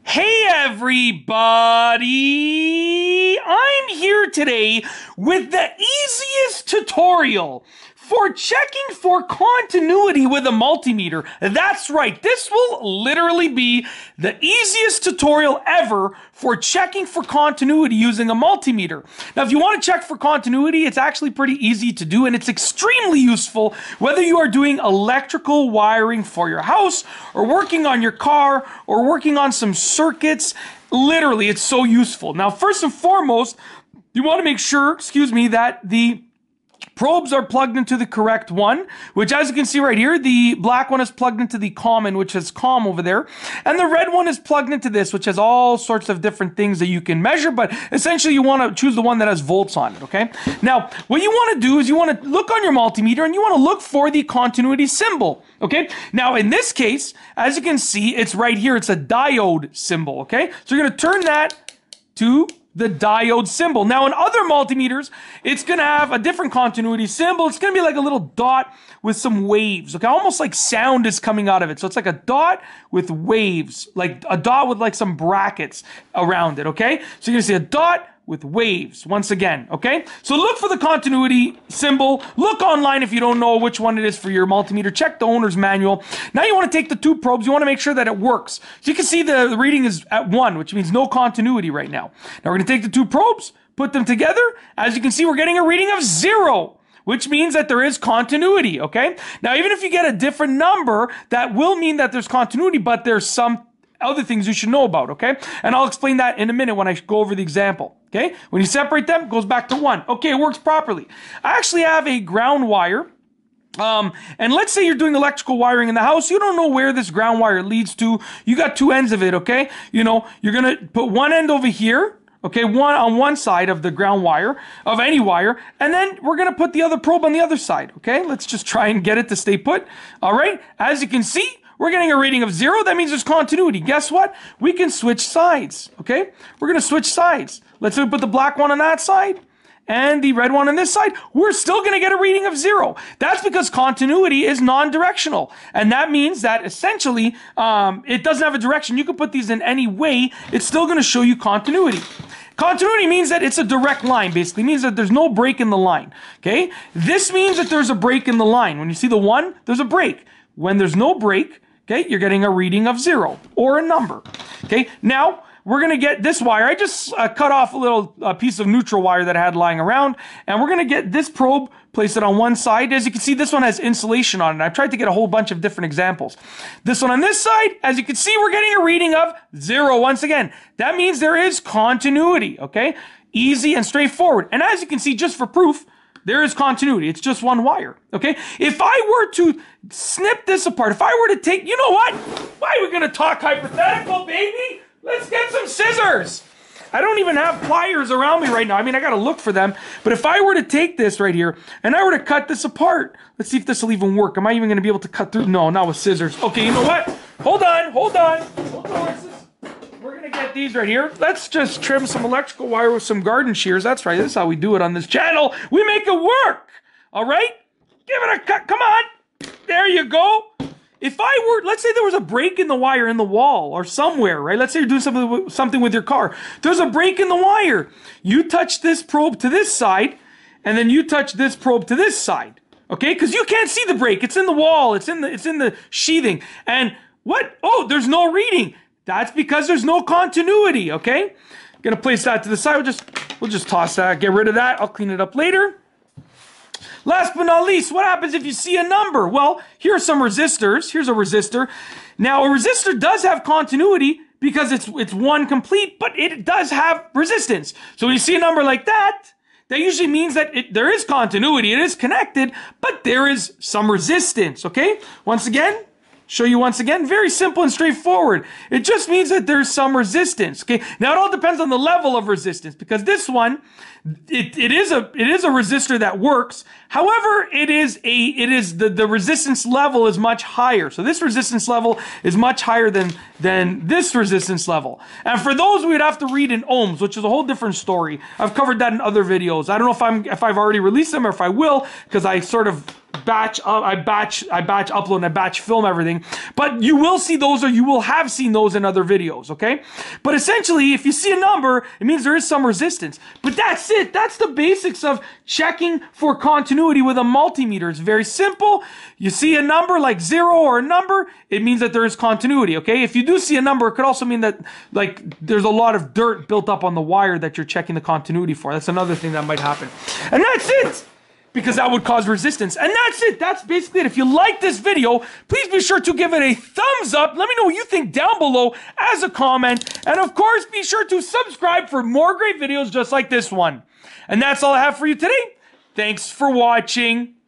Hey everybody! I'm here today with the easiest tutorial for checking for continuity with a multimeter. That's right, this will literally be the easiest tutorial ever for checking for continuity using a multimeter. Now, if you want to check for continuity, it's actually pretty easy to do, and it's extremely useful whether you are doing electrical wiring for your house or working on your car or working on some circuits. Literally, it's so useful. Now, first and foremost, you want to make sure, that the probes are plugged into the correct one, which, as you can see right here, the black one is plugged into the common, which is COM over there, and the red one is plugged into this, which has all sorts of different things that you can measure, but essentially you want to choose the one that has volts on it, okay? Now, what you want to do is you want to look on your multimeter and you want to look for the continuity symbol, okay? Now, in this case, as you can see, it's right here. It's a diode symbol, okay? So you're going to turn that to the diode symbol. Now, in other multimeters, it's going to have a different continuity symbol. It's going to be like a little dot with some waves, okay? Almost like sound is coming out of it. So it's like a dot with waves, like a dot with like some brackets around it, okay? So you're going to see a dot with waves once again, okay? So look for the continuity symbol. Look online if you don't know which one it is for your multimeter. Check the owner's manual. Now you want to take the two probes. You want to make sure that it works. So you can see the reading is at 1, which means no continuity right now. Now we're going to take the two probes, put them together. As you can see, we're getting a reading of 0. Which means that there is continuity, okay? Now, even if you get a different number, that will mean that there's continuity, but there's some other things you should know about, okay? And I'll explain that in a minute when I go over the example, okay? When you separate them, it goes back to 1. Okay, it works properly. I actually have a ground wire. And let's say you're doing electrical wiring in the house. You don't know where this ground wire leads to. You got two ends of it, okay? You know, you're going to put one end over here, okay, one on one side of the ground wire, of any wire, and then we're going to put the other probe on the other side, okay? Let's just try and get it to stay put, all right? As you can see, we're getting a reading of 0. That means there's continuity. Guess what? We can switch sides, okay? We're going to switch sides. Let's say we put the black one on that side and the red one on this side. We're still going to get a reading of 0. That's because continuity is non-directional. And that means that essentially it doesn't have a direction. You can put these in any way. It's still going to show you continuity. Continuity means that it's a direct line, basically. It means that there's no break in the line, okay? This means that there's a break in the line. When you see the 1, there's a break. When there's no break, okay, you're getting a reading of 0 or a number, okay? Now, we're going to get this wire. I just cut off a little piece of neutral wire that I had lying around, and we're going to get this probe, place it on one side. As you can see, this one has insulation on it. I've tried to get a whole bunch of different examples. This one on this side, as you can see, we're getting a reading of 0 once again. That means there is continuity, okay? Easy and straightforward. And as you can see, just for proof, there is continuity. It's just one wire, okay? If I were to snip this apart, if I were to take, you know what? Why are we going to talk hypothetical, baby? Let's get some scissors. I don't even have pliers around me right now. I mean, I got to look for them. But if I were to take this right here and I were to cut this apart, let's see if this will even work. Am I even going to be able to cut through? No, not with scissors. Okay, you know what? Hold on. We're going to get these right here. Let's just trim some electrical wire with some garden shears. That's right. That's how we do it on this channel. We make it work. All right? Give it a cut. Come on. There you go. If I were, let's say there was a break in the wire in the wall or somewhere, right? Let's say you're doing something with your car. There's a break in the wire. You touch this probe to this side, and then you touch this probe to this side, okay? Because you can't see the break. It's in the wall. It's in the sheathing. And what? Oh, there's no reading. That's because there's no continuity, okay? Gonna place that to the side. We'll just toss that, get rid of that. I'll clean it up later. Last but not least, what happens if you see a number? Well, here are some resistors. Here's a resistor. Now, a resistor does have continuity because it's one complete, but it does have resistance. So when you see a number like that, that usually means that there is continuity. It is connected, but there is some resistance, okay? Once again, show you once again, very simple and straightforward. It just means that there's some resistance, okay? Now, it all depends on the level of resistance, because this one, it is a resistor that works. However, the resistance level is much higher. So this resistance level is much higher than this resistance level. And for those, we'd have to read in ohms, which is a whole different story. I've covered that in other videos. I don't know if I've already released them or if I will, because I sort of I batch upload and I batch film everything, but you will see those, or you will have seen those in other videos, okay? But essentially, if you see a number, it means there is some resistance. But that's it. That's the basics of checking for continuity with a multimeter. It's very simple. You see a number like 0 or a number, it means that there is continuity, okay? If you do see a number, it could also mean that like there's a lot of dirt built up on the wire that you're checking the continuity for. That's another thing that might happen. And that's it! Because that would cause resistance. And that's it. That's basically it. If you like this video, please be sure to give it a thumbs up. Let me know what you think down below as a comment. And of course, be sure to subscribe for more great videos just like this one. And that's all I have for you today. Thanks for watching.